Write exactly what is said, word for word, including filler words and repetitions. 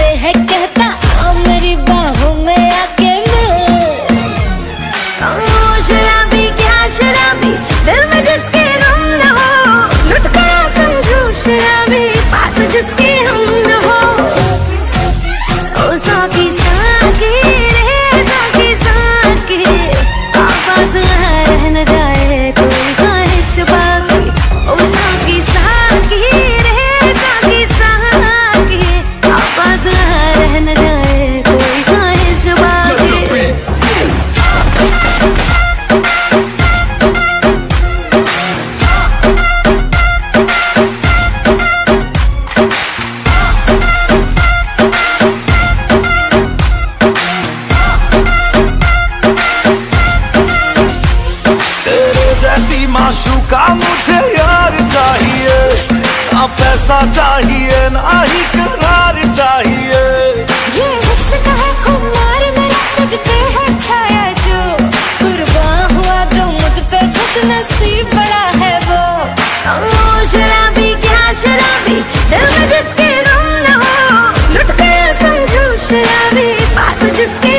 है कहता आ मेरी बाहों में आके मिल। शराबी क्या शराबी दिल में जिसके गम न हो, लुट गया समझो शराबी पास जिसके हम न हो। ओ साकी साकी रे साकी साकी, आवाज रह न जाए कोई ख्वाहिश बाकी। ओ साकी साकी रे साकी साकी, आवाज रह न जाए कोई ख्वाहिश बाकी। जैसी माशूका मुझे यार चाहिए, ना पैसा चाहिए ना ही करार चाहिए। ये हुस्न का है खुमार मेरा तुझ पे है छाया जो, कुर्बान हुआ जो मुझ पे खुश नसीब बड़ा है वो। ओ शराबी क्या शराबी दिल में जिसके गम न हो, लुट गया समझो शराबी पास जिसके